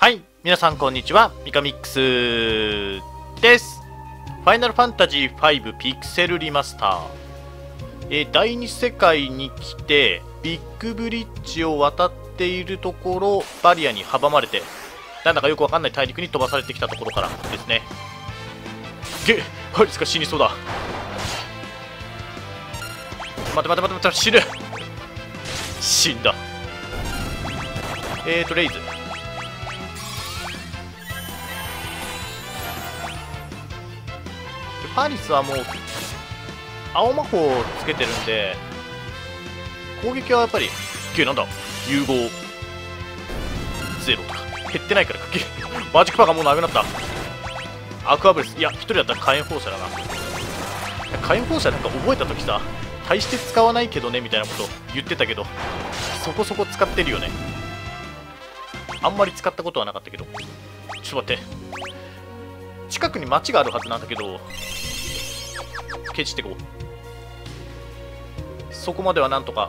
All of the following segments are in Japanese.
はい、皆さんこんにちは、ミカミックスです。ファイナルファンタジー5ピクセルリマスター。第2世界に来て、ビッグブリッジを渡っているところ、バリアに阻まれて、なんだかよくわかんない大陸に飛ばされてきたところからですね。ハリスが死にそうだ。待て、死ぬ。死んだ。レイズ。パリスはもう青魔法をつけてるんで、攻撃はやっぱりなんだ融合ゼロとか減ってないからかけマジックパーがもうなくなった。アクアブレス、いや1人だったら火炎放射だな。火炎放射なんか覚えた時さ、大して使わないけどねみたいなこと言ってたけど、そこそこ使ってるよね。あんまり使ったことはなかったけど。ちょっと待って、近くに町があるはずなんだけど、ケチってこう。そこまではなんとか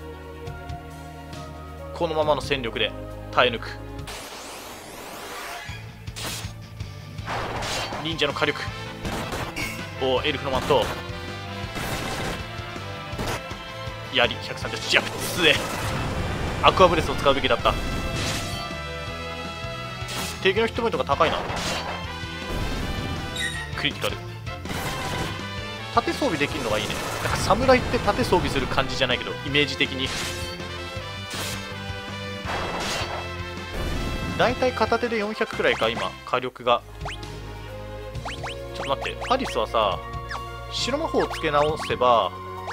このままの戦力で耐え抜く。忍者の火力、エルフのマント、槍130弱強え。アクアブレスを使うべきだった。敵のヒットポイントが高いな。クリティカル。盾装備できるのがいいね。なんか侍って盾装備する感じじゃないけど、イメージ的にだいたい片手で400くらいか今火力が。ちょっと待って、パリスはさ、白魔法をつけ直せば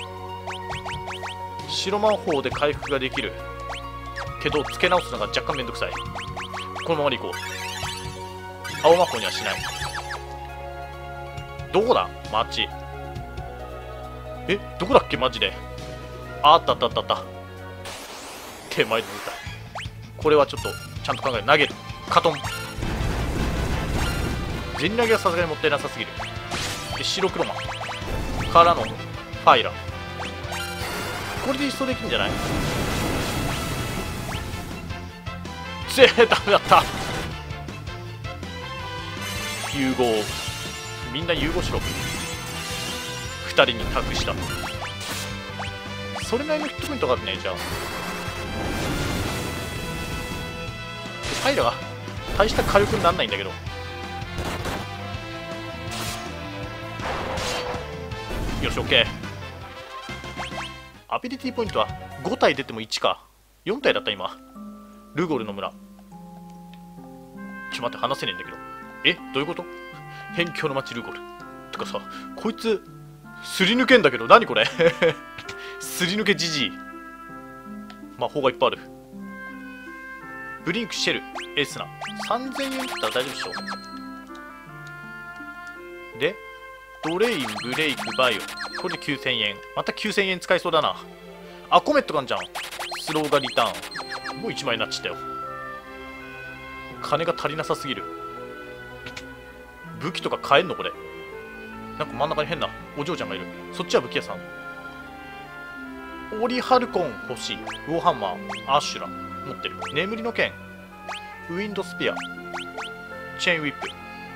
白魔法で回復ができるけど、つけ直すのが若干めんどくさい。このままでいこう。青魔法にはしない。どこだ町。どこだっけマジで。あった。手前で出た。これはちょっとちゃんと考える。投げる。カトン。全投げはさすがにもったいなさすぎる。で白黒マンからのファイラー、これで一掃できるんじゃない。ダメだった。融合、みんな融合しろ。2人に託した。それなりのヒットポイントがあるね。じゃあファイラーが大した火力にならないんだけど。よし OK。 アビリティポイントは5体出ても1か。4体だった今。ルゴルの村。ちょっと待って、話せねえんだけど。どういうこと。辺境の町ルゴルてかさ、こいつすり抜けんだけど、何これすり抜けじじい。魔法がいっぱいある。ブリンク、シェル、エスナ。3000円だったら大丈夫でしょ。でドレイン、ブレイク、バイオ、これで9000円。また9000円使いそうだな。あ、コメットがんじゃん。スローがリターン。もう1枚になっちゃったよ。金が足りなさすぎる。武器とか買えんのこれ。なんか真ん中に変なお嬢ちゃんがいる。そっちは武器屋さん。オリハルコン欲しい。ウォーハンマー、アシュラ持ってる。眠りの剣、ウィンドスピア、チェーンウィッ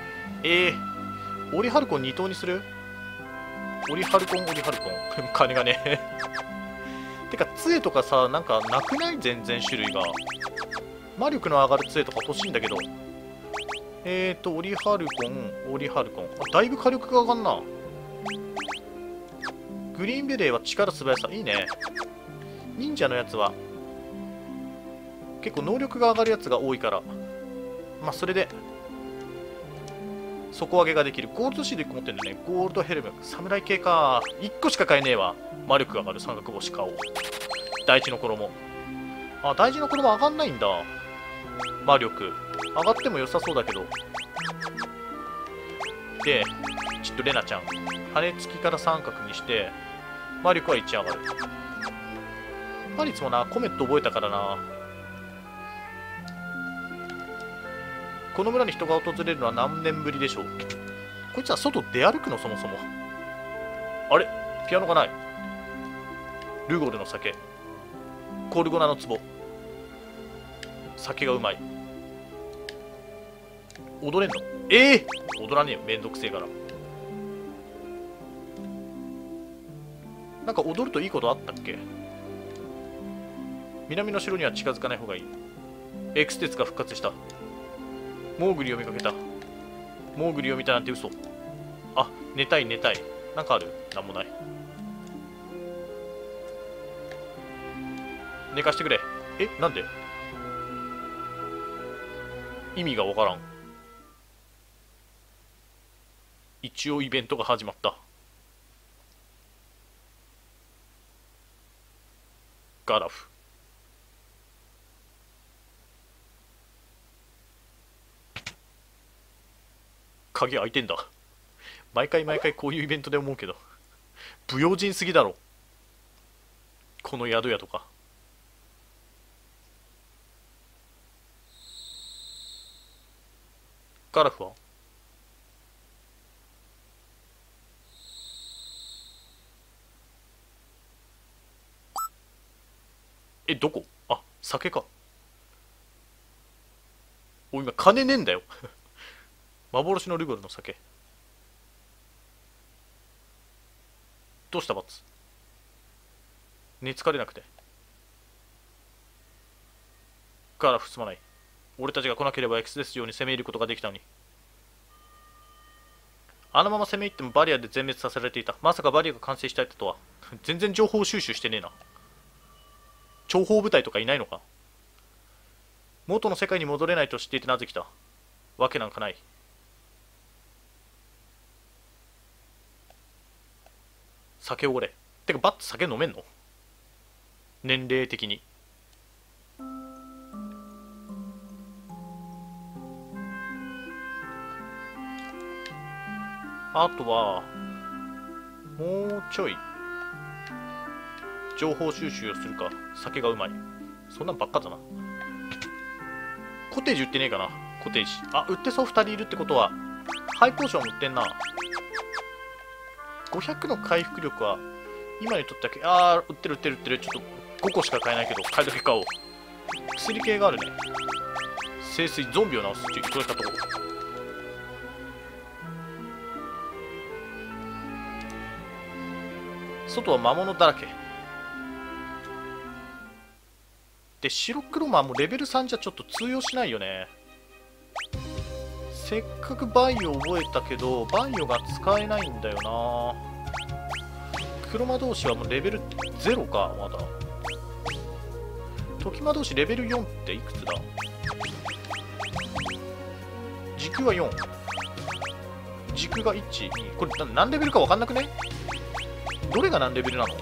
プ。オリハルコン2頭にする。オリハルコン金がねてか杖とかさ、なんかなくない？全然種類が。魔力の上がる杖とか欲しいんだけど。オリハルコン。だいぶ火力が上がんな。グリーンベレーは力素早さ。いいね。忍者のやつは結構能力が上がるやつが多いから、まあそれで底上げができる。ゴールドシール1個持ってるんだよね。ゴールドヘルム。侍系か。1個しか買えねえわ。魔力が上がる三角星買おう。大地の衣。あ、大地の衣上がんないんだ。魔力上がっても良さそうだけど。でちょっとレナちゃん羽付きから三角にして魔力は1上がる。パリスもな、コメット覚えたからな。この村に人が訪れるのは何年ぶりでしょう。こいつは外出歩くのそもそも。あれピアノがない。ルゴルの酒、コルゴナの壺。酒がうまい。 踊れんの？踊らねえよ、めんどくせえから。なんか踊るといいことあったっけ？南の城には近づかない方がいい。X 鉄が復活した。モーグリを見かけた。モーグリを見たなんて嘘。あ、寝たい寝たい。なんかある？なんもない。寝かしてくれ。なんで？意味がわからん。一応イベントが始まった。ガラフ。鍵開いてんだ。毎回毎回こういうイベントで思うけど、不用心すぎだろこの宿屋とか。ガラフは？どこ？あ、酒か。今金ねえんだよ幻のルゴルの酒。どうしたバッツ？寝つかれなくて。ガラフすまない。俺たちが来なければ X ですように攻め入ることができたのに。あのまま攻め入ってもバリアで全滅させられていた。まさかバリアが完成したいとは。全然情報収集してねえな。諜報部隊とかいないのか？元の世界に戻れないと知っていてなぜ来た？わけなんかない。酒おごれ。てかバッツ酒飲めんの？年齢的に。あとはもうちょい情報収集をするか。酒がうまい。そんなんばっかだな。コテージ売ってねえかな。コテージ。あ、売ってそう。2人いるってことはハイポーション売ってんな。500の回復力は今にとったっけ。売ってる売ってる売ってる。ちょっと5個しか買えないけど買いだけ買おう。薬系があるね。聖水。ゾンビを治すっていうそういったところ。外は魔物だらけで、白黒マンもレベル3じゃちょっと通用しないよね。せっかくバイオ覚えたけどバイオが使えないんだよな。黒魔同士はもうレベル0か。まだ時魔同士レベル4っていくつだ？時空は4、時空が1、2。これ何レベルか分かんなくね？どれが何レベルなの？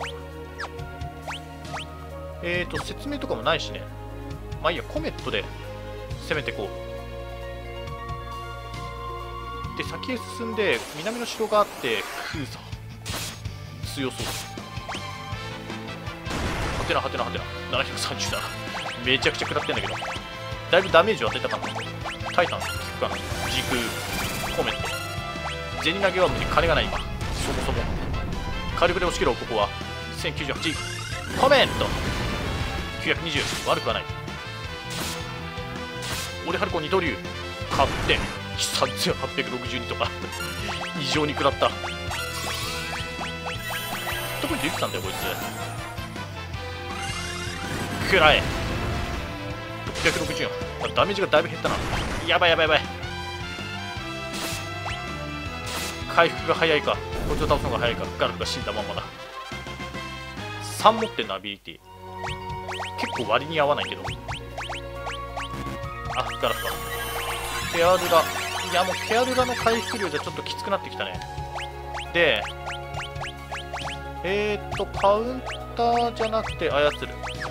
説明とかもないしね。まあいいや、コメットで攻めていこう。で、先へ進んで南の城があってクーザー強そう。はてなはてなはてな。737。めちゃくちゃ食らってんだけど、だいぶダメージを与えたかな。タイタン効くかな。時空コメット。銭投げは無理。金がない今。そもそも火力で押し切ろう。ここは1098コメット920。悪くはない。俺ハルコ二刀流勝って3862とか異常に食らった。どこに出てたんだよこいつ。食らえ。664。ダメージがだいぶ減ったな。やばいやばいやばい。回復が早いかこいつを倒すのが早いか。ガルフが死んだままだ。3持ってんなアビリティ。結構割に合わないけど。あ、ガラフか。ケアルラ。いやもうケアルラの回復量じゃちょっときつくなってきたね。でカウンターじゃなくて操る。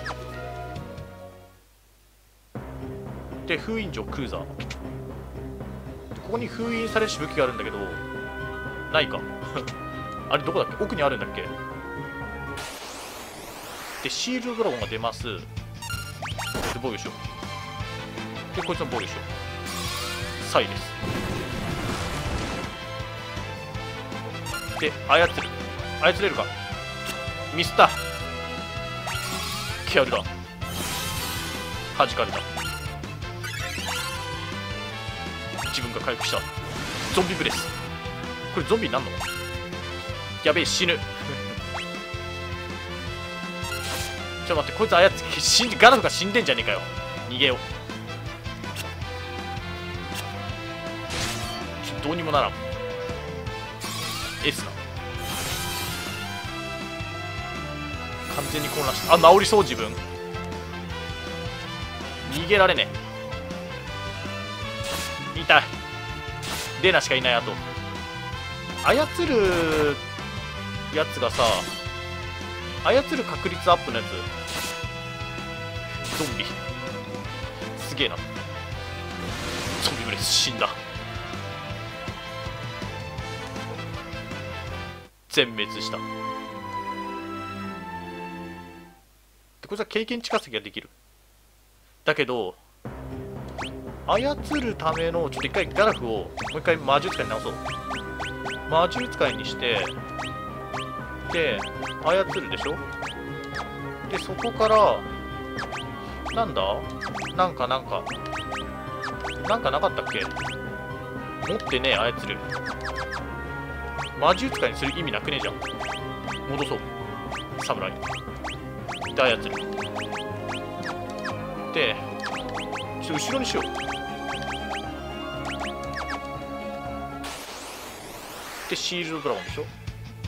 で封印城クルーザー。ここに封印されし武器があるんだけどないかあれどこだっけ？奥にあるんだっけ？でシールドドラゴンが出ます。で防御しよう。でこいつの防御しよう。サイです。で操れるか。ミスったケアルだ。弾かれた。 自分が回復した。ゾンビブレス。これゾンビになんの？やべえ、死ぬ。ちょっと待って、こいつガラフが死んでんじゃねえかよ。逃げよう。どうにもならん。S な。完全に混乱した。あ、治りそう自分。逃げられねえ。痛い。レナしかいない。あと操るやつがさ、操る確率アップのやつ。ゾンビすげえな。ゾンビブレス死んだ。全滅した。でこいつは経験値稼ぎができる。だけど操るためのちょっと一回ガラフをもう一回魔術使いに直そう。魔術使いにしてで操るでしょ。でそこからなんだ、なんかなかったっけ。持ってねえ。操る魔術使いにする意味なくねえじゃん。戻そう。侍で操るでちょっと後ろにしよう。でシールドドラゴンでしょ。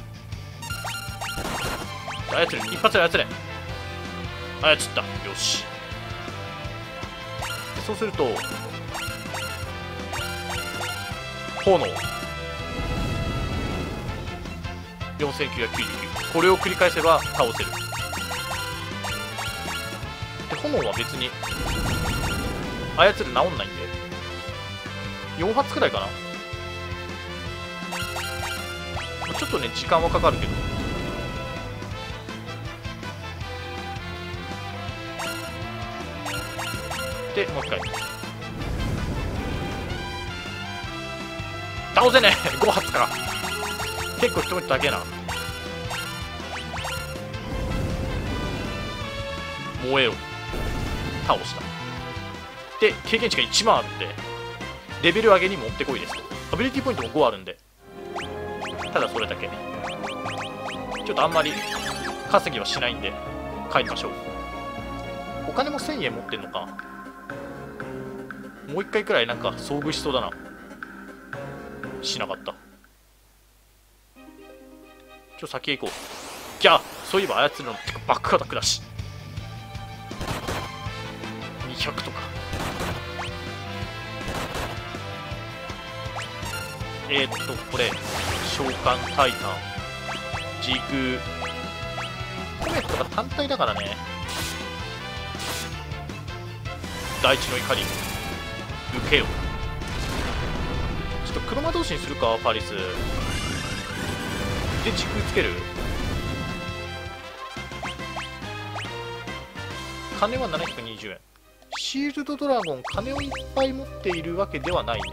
操る。一発で操れ。操った。よし。そうすると炎4999、これを繰り返せば倒せる。で炎は別に操る治んないんで4発くらいかな。ちょっとね時間はかかるけど。でもう一回倒せねえ。5発から結構一言だけな。燃えよ。倒した。で経験値が1万あってレベル上げに持ってこいですと。アビリティポイントも5あるんで、ただそれだけちょっとあんまり稼ぎはしないんで帰りましょう。お金も1000円持ってんのか。もう一回くらいなんか遭遇しそうだな。しなかった。先へ行こう。じゃあそういえば操るのってかバックアタックだし200とか。これ召喚タイタン時空コメットが単体だからね。大地の怒り受けよ。ちょっと黒魔同士にするかパリスで時空つける。金は720円。シールドドラゴン金をいっぱい持っているわけではないね。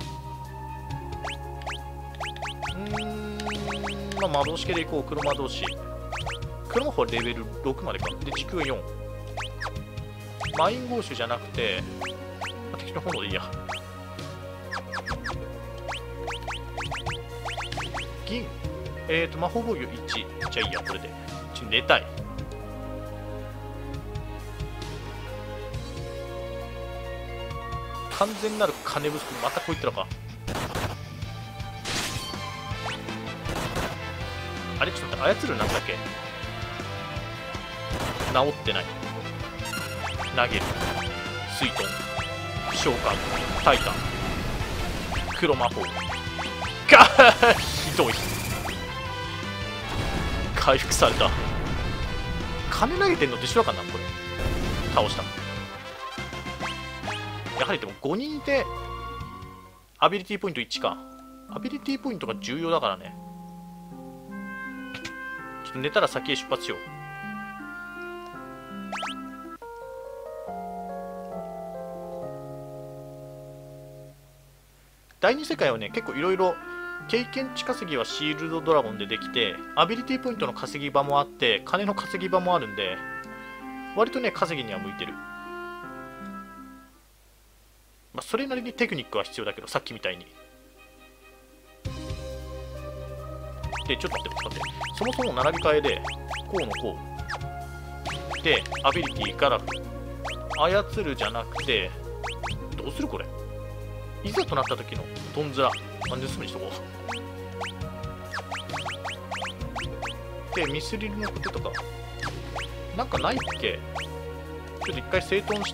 まあ魔導士系でいこう。黒魔導士。黒魔法レベル6までか。で時空4。マインゴーシュじゃなくて、敵の炎でいいや。銀魔法防御1。じゃあいいや、これで。寝たい。完全なる金不足。またこう言ったのか。あれちょっと待って、操るなんだっけ。治ってない。投げる。水遁。召喚。タイタン。黒魔法。ガーひどい。回復された。金投げてんのと一緒だからな、これ。倒した。やはりでも5人いて、アビリティポイント1か。アビリティポイントが重要だからね。ちょっと寝たら先へ出発しよう。第2世界はね、結構いろいろ経験値稼ぎはシールドドラゴンでできて、アビリティポイントの稼ぎ場もあって、金の稼ぎ場もあるんで、割とね、稼ぎには向いてる。まあ、 それなりにテクニックは必要だけど、さっきみたいに。で、ちょっと待って、そもそも並び替えで、こうのこう。で、アビリティ、ガラフ。操るじゃなくて、どうするこれ。いざとなった時のトンズラ。なんで盗むにしとこう。で、ミスリルのこととか。なんかないっけ。ちょっと一回整頓して、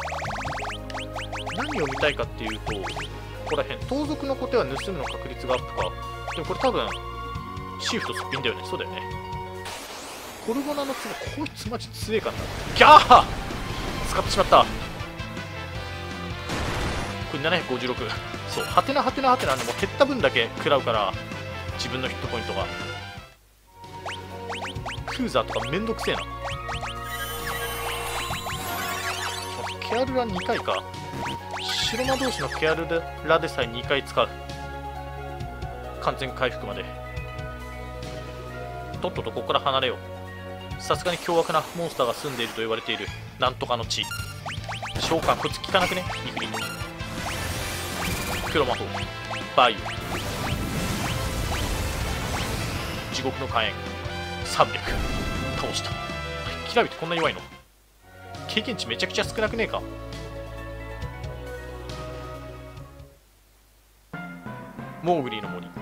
何を見たいかっていうと、ここら辺、盗賊の小手は盗むの確率がアップか。でもこれ多分、シフトすっぴんだよね。そうだよね。コルゴナのツボ、こいつマジ強えかな。ギャー使ってしまった。これ756。そう、はてなはてなはてなでもう減った分だけ食らうから、自分のヒットポイントが。クーザーとかめんどくせえな。ケアルラ2回か。白魔同士のケアルラでさえ2回使う。完全回復まで。とっととここから離れよう。さすがに凶悪なモンスターが住んでいると言われているなんとかの地。召喚こいつ効かなくね。ニフリ黒魔法バイオ地獄の火炎300倒した。キラビってこんな弱いの。経験値めちゃくちゃ少なくねえか。モーグリーの森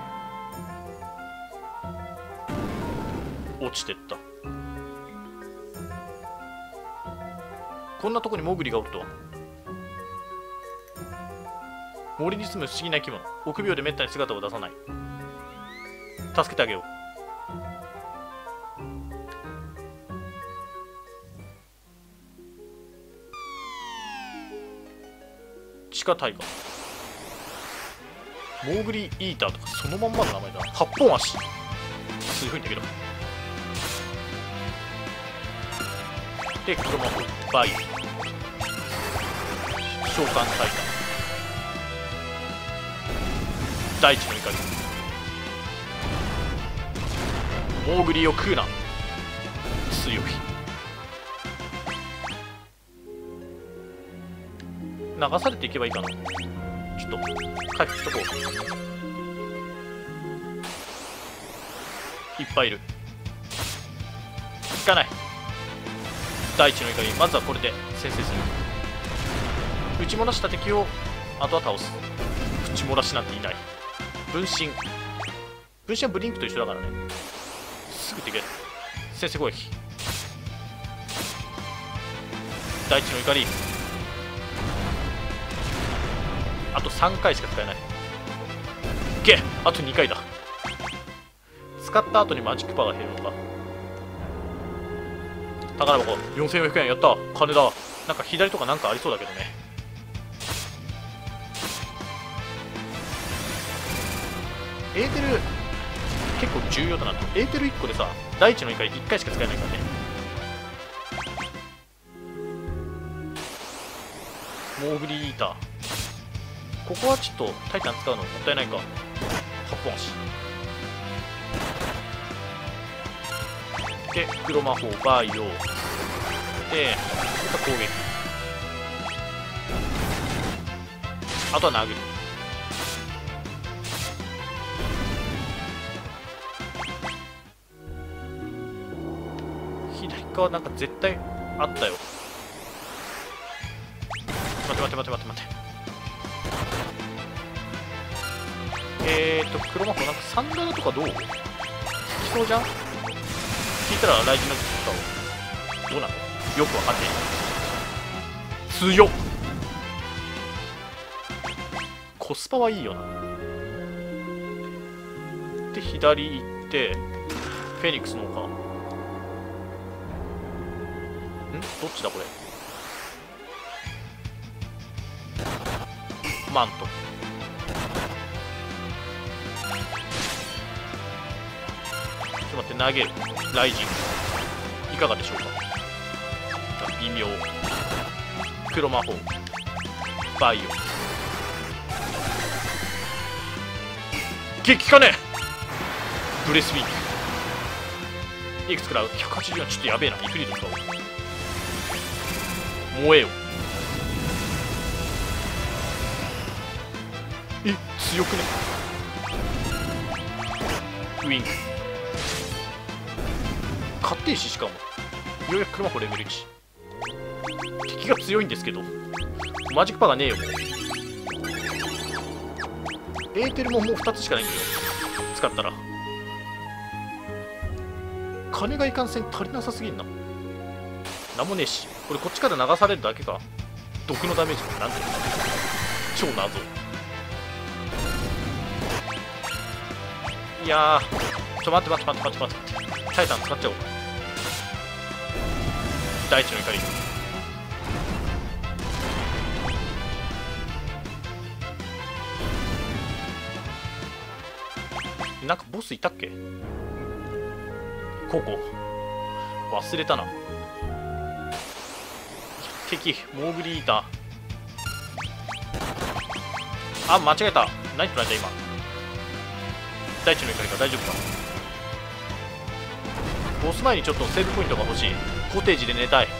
落ちてった。こんなとこにモーグリがおるとは。森に住む不思議な生き物。臆病でめったに姿を出さない。助けてあげよう。地下大河モーグリーイーターとかそのまんまの名前だ。8本足強いんだけど。で黒魔法バイオ召喚タイタン大地の怒りモーグリーを食うな。強い。流されていけばいいかな。ちょっと回復しとこう。いっぱいいる。効かない。大地の怒りまずはこれで先制する。打ち漏らした敵をあとは倒す。打ち漏らしなんていない。分身はブリンクと一緒だからね。すぐ敵だ。先制攻撃大地の怒りあと3回しか使えない。いけあと2回だ。使った後にマジックパワーが減るのか。宝箱4400円やった。金だ。なんか左とかなんかありそうだけどね。エーテル結構重要だなと。エーテル1個でさ大地の怒り1回しか使えないからね。モーグリーイーターここはちょっとタイタン使うのもったいないか。8本足で黒魔法バイオで攻撃あとは殴る。左側なんか絶対あったよ。待て黒魔法なんかサンダーとかどう？効きそうじゃん？聞いたらライジンの効果をどうなの？よくわかんねえ。強っ。コスパはいいよな。で左行ってフェニックスの方か。どっちだこれ。マントちょっと待って投げる。ライジングいかがでしょうか。微妙。黒魔法バイオ激化ね。ブレスウィングいくつくらう。180はちょっとやべえな。イフリード使おう。燃えよ。 え、強くね。ウィング勝手石、しかもようやく車砲レベル1。敵が強いんですけどマジックパワーねえよ。もうエーテルももう2つしかないんだよ、使ったら。金がいかんせん足りなさすぎんな。なんもねえし、これこっちから流されるだけか。毒のダメージなんて超謎。いやー、待って、タイタン使っちゃおう。大地の怒り。なんかボスいたっけ。ここ忘れたな。敵モーグリーター。あ、間違えた。何となんだ今。大地の怒りか。大丈夫か。ボス前にちょっとセーブポイントが欲しい。コテージで寝たい。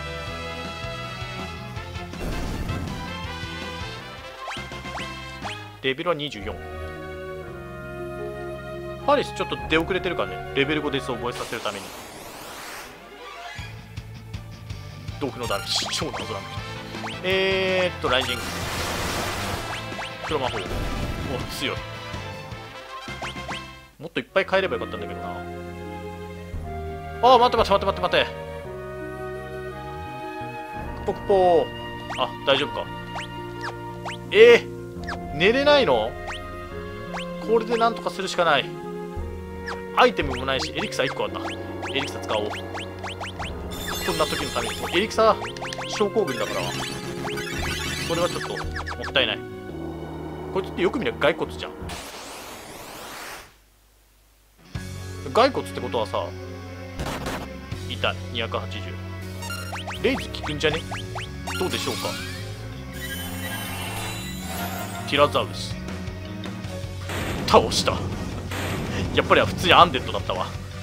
レベルは24。ファリスちょっと出遅れてるからね。レベル5デスを覚えさせるために。豆腐のダメージ超謎なんだけど。ライジング黒魔法。お、強い。もっといっぱい変えればよかったんだけどな。あ、待って。ポクポー。あ、大丈夫か。寝れないの。これでなんとかするしかない。アイテムもないし、エリクサ1個あった。エリクサ使おう。こんな時のために。エリクサ症候群だから、それはちょっともったいない。こいつってよく見れば骸骨じゃん。骸骨ってことはさ、痛い。280。レイズ効くんじゃね。どうでしょうか。ティラザウルス倒した。やっぱり普通にアンデッドだったわ。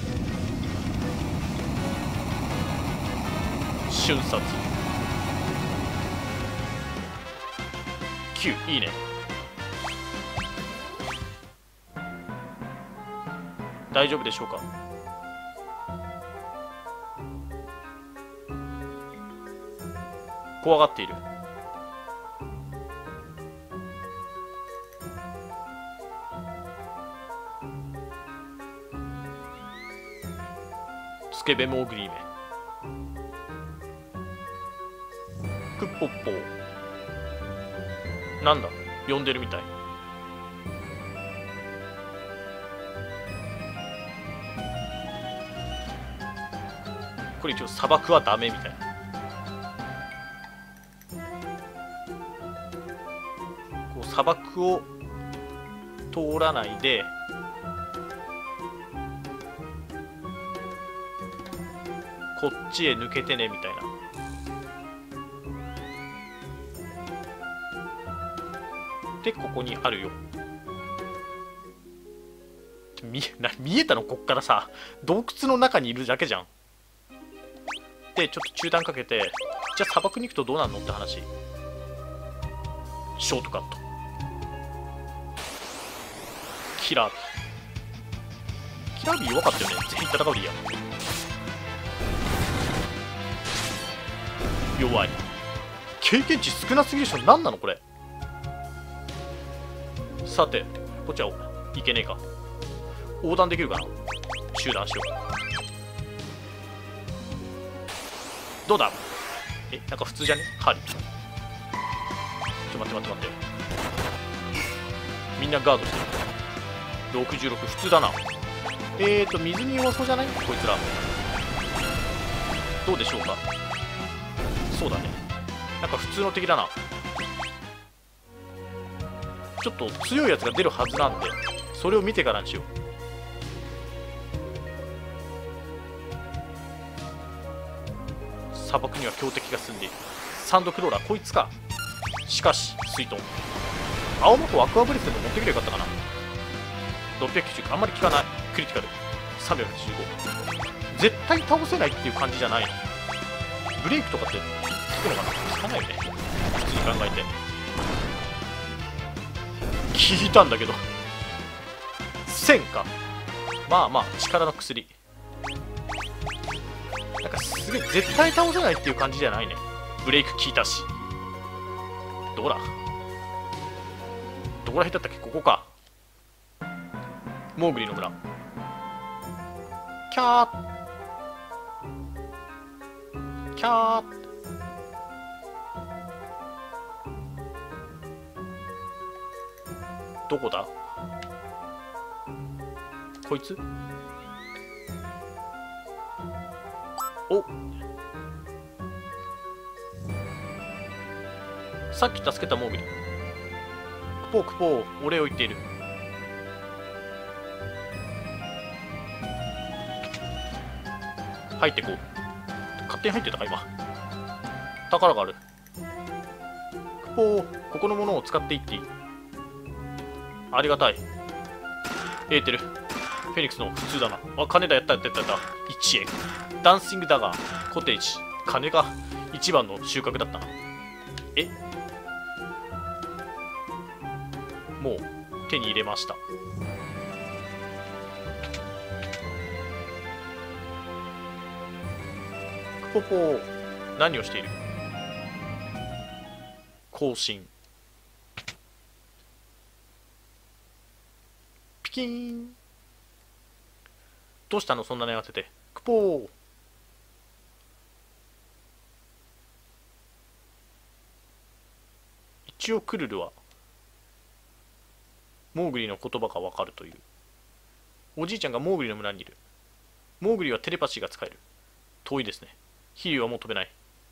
瞬殺9。いいね。大丈夫でしょうか。怖がっている。スケベモーグリーメクッポッポー。なんだ、呼んでるみたい。これ一応砂漠はダメみたいな。こう砂漠を通らないでこっちへ抜けてねみたいな。でここにあるよ。見えたの。こっからさ、洞窟の中にいるだけじゃん。でちょっと中断かけて、じゃあ砂漠に行くとどうなんのって話。ショートカット。キラービー弱かったよね。ぜひ戦うでいいや。弱い。経験値少なすぎるでしょ。何なのこれ。さてこっちはいけねえか。横断できるかな。集団しよう。どうだ。なんか普通じゃね。針。待って。みんなガードしてる。66普通だな。水に弱そうじゃない。こいつらどうでしょうか。そうだね。なんか普通の敵だな。ちょっと強いやつが出るはずなんで、それを見てからにしよう。砂漠には強敵が住んでいる。サンドクローラーこいつか。しかし水遁。青魔法アクアブレスでも持ってくればよかったかな。690あんまり効かない。クリティカル385。絶対倒せないっていう感じじゃないの。ブレイクとかって効くのかな。効かないよね普通に考えて。 聞いたんだけど1000か。まあまあ力の薬。なんかすげえ絶対倒せないっていう感じじゃないね。ブレイク効いたし。どこだ、どこら辺だったっけ。ここか。モーグリの村。キャーキャー。どこだこいつ。お、さっき助けたモーグリ。クポークポー、お礼を言っている。入ってこう。勝手に入ってたか今。宝がある。クポー、ここのものを使っていっていい。ありがたい。エーテルフェニックスの普通だな。あ、金だ。やった1円。ダンシングダガーコテージ。金が一番の収穫だったな。え、もう手に入れました。クポポー、何をしている。更新。ピキーン。どうしたのそんなに慌てて。クポー。一応クルルはモーグリの言葉がわかるという。おじいちゃんがモーグリの村にいる。モーグリはテレパシーが使える。遠いですね。飛竜はもう飛べない。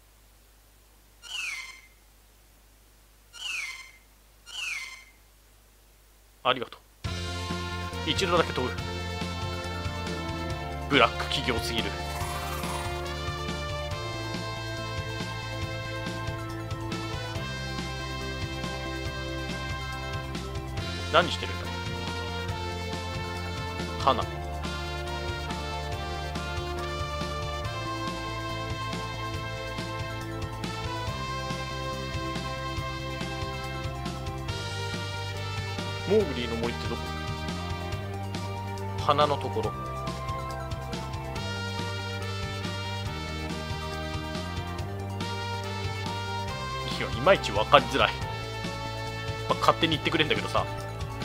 ありがとう。一度だけ飛ぶ。ブラック企業すぎる。何してるんだ。花。モーグリーの森ってどこ。花のところ。いまいち分かりづらい。まあ、勝手に言ってくれんだけどさ。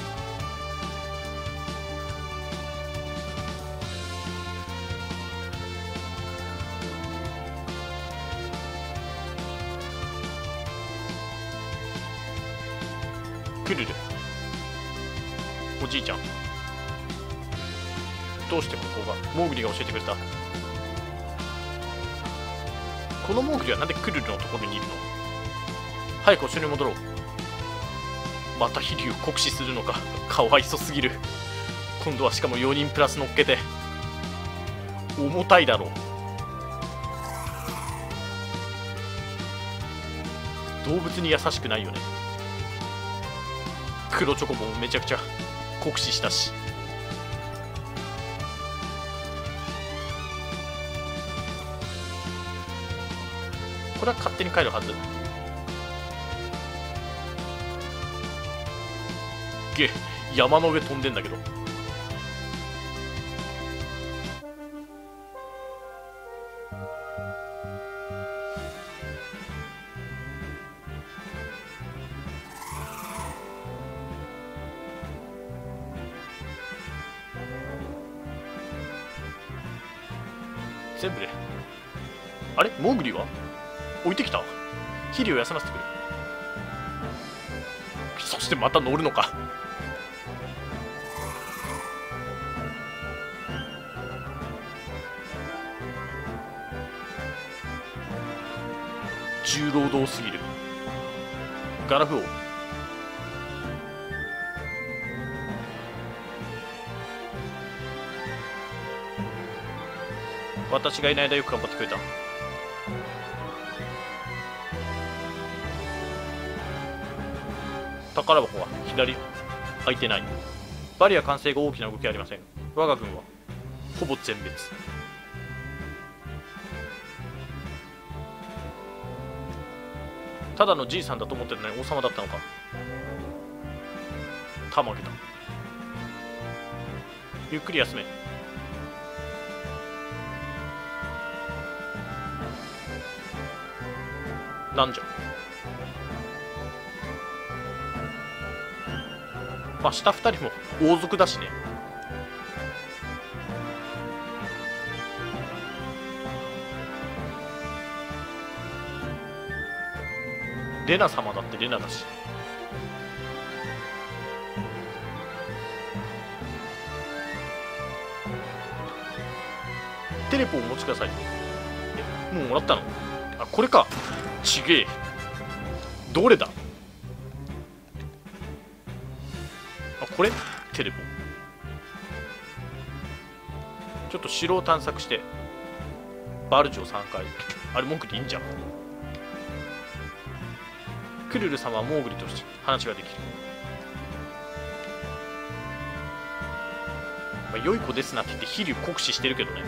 クルル、おじいちゃん、どうしてここが。モーグリが教えてくれた。このモーグリはなんでクルルのところにいるの。早くお城に戻ろう。また飛竜を酷使するのか。かわいそすぎる。今度はしかも4人プラス乗っけて。重たいだろう。動物に優しくないよね。黒チョコボもめちゃくちゃ酷使したし。これは勝手に帰るはず。山の上飛んでんだけど。全部で。あれモーグリは置いてきた。飛竜を休ませてくれ。そしてまた乗るのか。重労働すぎる。ガラフ王、私がいない間よく頑張ってくれた。宝箱は左開いてない。バリア完成後大きな動きはありません。我が軍はほぼ全滅。ただのじいさんだと思ってるのに王様だったのか。 ハマー開けた。ゆっくり休め。なんじゃ。まあ下2人も王族だしね。レナ様だってレナだし。テレポをお持ちください。え、もうもらったの？あ、これか。ちげえ。どれだ？あ、これ？テレポ。ちょっと城を探索して。バルジュを3回。あれ文句でいいんじゃん。クルル様はモーグリとして話ができる。まあ、良い子ですなって言って飛竜酷使してるけどね。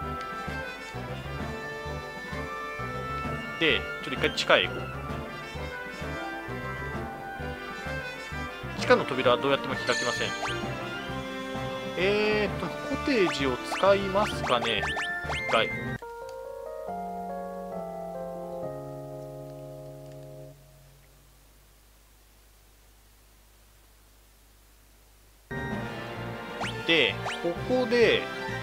で、ちょっと一回地下へ行こう。地下の扉はどうやっても開きません。コテージを使いますかね。一回。で、ここで、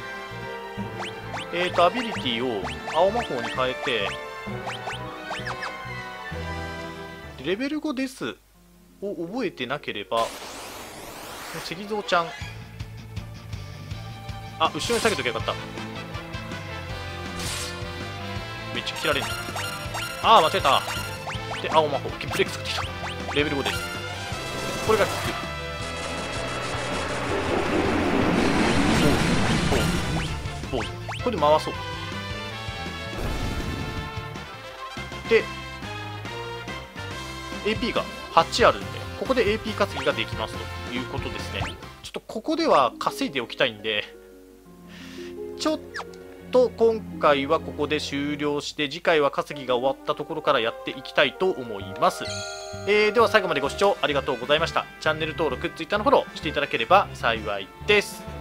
アビリティを青魔法に変えて、レベル5ですを覚えてなければ、石像ちゃん、あ、後ろに下げときゃよかった。めっちゃ切られる。ああ、間違えた。で、青魔法、ブレック作ってきた。レベル5です。これが効く。これで回そう。で AP が8あるんで、ここで AP 稼ぎができますということですね。ちょっとここでは稼いでおきたいんで、ちょっと今回はここで終了して、次回は稼ぎが終わったところからやっていきたいと思います。では最後までご視聴ありがとうございました。チャンネル登録、Twitter のフォローしていただければ幸いです。